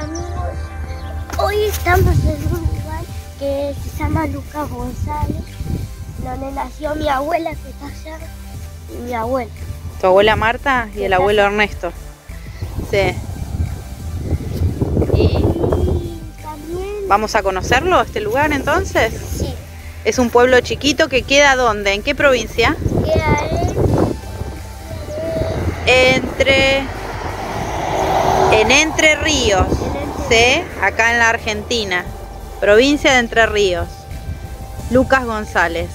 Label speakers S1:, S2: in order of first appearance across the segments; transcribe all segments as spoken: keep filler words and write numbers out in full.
S1: amigos, hoy estamos en un lugar que se llama Lucas González, donde nació mi abuela que está allá y mi abuela.
S2: Tu abuela Marta y el abuelo Ernesto. Sí. Y
S1: también...
S2: ¿Vamos a conocerlo, este lugar entonces?
S1: Sí.
S2: Es un pueblo chiquito que queda ¿dónde? ¿En qué provincia?
S1: Queda en...
S2: Entre... En Entre Ríos. Sí, acá en la Argentina. Provincia de Entre Ríos. Lucas González.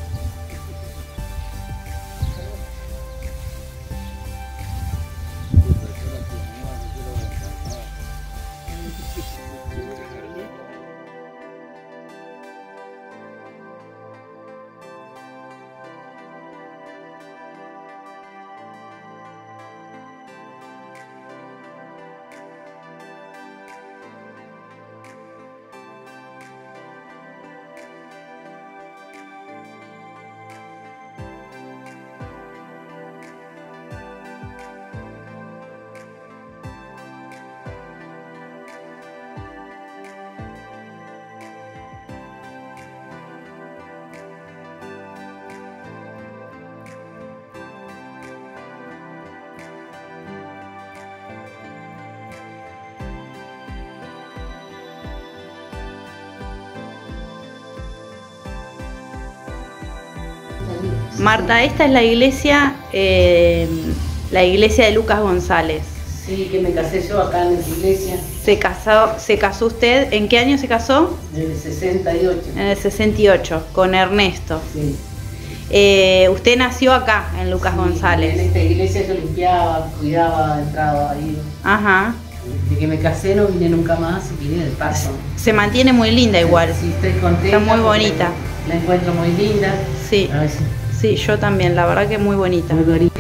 S2: Marta, esta es la iglesia, eh, la iglesia de Lucas González.
S3: Sí, que me casé yo acá en esa iglesia.
S2: ¿Se casó, se casó usted? ¿En qué año se casó?
S3: En el sesenta y ocho.
S2: En el sesenta y ocho, con Ernesto.
S3: Sí.
S2: Eh, usted nació acá, en Lucas
S3: Sí,
S2: González.
S3: En esta iglesia yo limpiaba, cuidaba, entraba ahí.
S2: Ajá.
S3: Desde que me casé no vine nunca más y vine de paso.
S2: Se mantiene muy linda igual.
S3: Sí, estoy contenta.
S2: Está muy bonita.
S3: La encuentro muy linda.
S2: Sí.
S3: A ver si...
S2: Sí, yo también, la verdad que muy bonita.
S3: Muy bonita.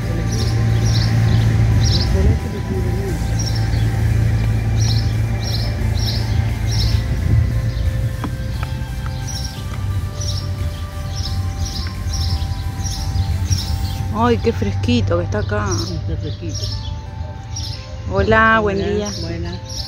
S2: Ay, qué fresquito que está acá.
S3: Está fresquito.
S2: Hola, buen día.
S3: Buenas.